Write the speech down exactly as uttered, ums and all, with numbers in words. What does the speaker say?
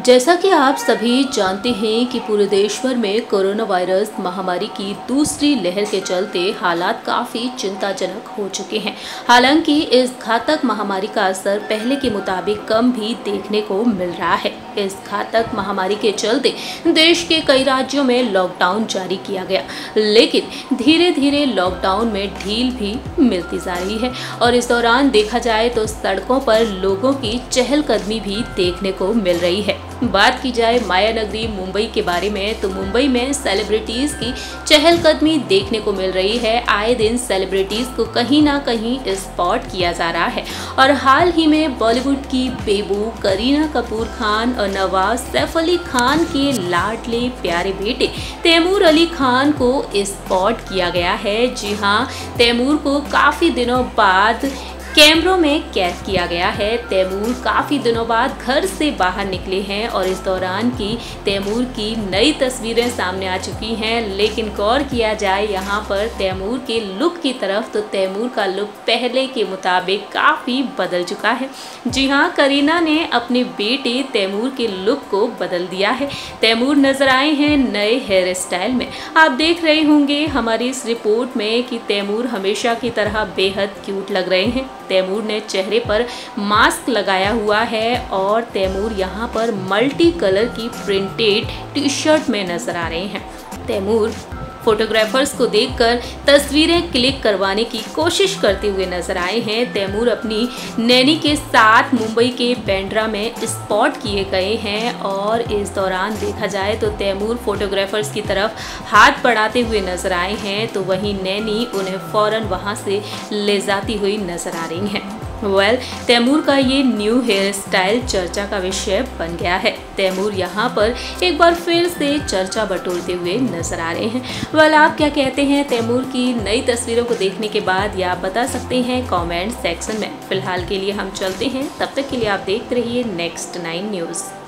जैसा कि आप सभी जानते हैं कि पूरे देश भर में कोरोना वायरस महामारी की दूसरी लहर के चलते हालात काफ़ी चिंताजनक हो चुके हैं। हालांकि इस घातक महामारी का असर पहले के मुताबिक कम भी देखने को मिल रहा है। इस घातक महामारी के चलते देश के कई राज्यों में लॉकडाउन जारी किया गया, लेकिन धीरे धीरे लॉकडाउन में ढील भी मिलती जा रही है और इस दौरान देखा जाए तो सड़कों पर लोगों की चहलकदमी भी देखने को मिल रही है। बात की जाए माया नगरी मुंबई के बारे में तो मुंबई में सेलिब्रिटीज की चहलकदमी देखने को मिल रही है। आए दिन सेलिब्रिटीज को कहीं ना कहीं स्पॉट किया जा रहा है और हाल ही में बॉलीवुड की बेबू, करीना कपूर खान और नवाज सैफ अली खान के लाडले प्यारे बेटे तैमूर अली खान को स्पॉट किया गया है। जी हाँ, तैमूर को काफी दिनों बाद कैमरों में कैद किया गया है। तैमूर काफ़ी दिनों बाद घर से बाहर निकले हैं और इस दौरान की तैमूर की नई तस्वीरें सामने आ चुकी हैं। लेकिन गौर किया जाए यहाँ पर तैमूर के लुक की तरफ तो तैमूर का लुक पहले के मुताबिक काफ़ी बदल चुका है। जी हाँ, करीना ने अपने बेटे तैमूर के लुक को बदल दिया है। तैमूर नजर आए हैं नए हेयर स्टाइल में। आप देख रहे होंगे हमारी इस रिपोर्ट में कि तैमूर हमेशा की तरह बेहद क्यूट लग रहे हैं। तैमूर ने चेहरे पर मास्क लगाया हुआ है और तैमूर यहाँ पर मल्टी कलर की प्रिंटेड टी शर्ट में नजर आ रहे हैं। तैमूर फोटोग्राफर्स को देखकर तस्वीरें क्लिक करवाने की कोशिश करते हुए नजर आए हैं। तैमूर अपनी नैनी के साथ मुंबई के बांद्रा में स्पॉट किए गए हैं और इस दौरान देखा जाए तो तैमूर फोटोग्राफर्स की तरफ हाथ बढ़ाते हुए नजर आए हैं, तो वहीं नैनी उन्हें फौरन वहां से ले जाती हुई नजर आ रही हैं। वेल well, तैमूर का ये न्यू हेयर स्टाइल चर्चा का विषय बन गया है। तैमूर यहाँ पर एक बार फिर से चर्चा बटोरते हुए नजर आ रहे हैं। वेल well, आप क्या कहते हैं तैमूर की नई तस्वीरों को देखने के बाद, या आप बता सकते हैं कमेंट सेक्शन में। फिलहाल के लिए हम चलते हैं, तब तक के लिए आप देखते रहिए नेक्स्ट नाइन न्यूज़।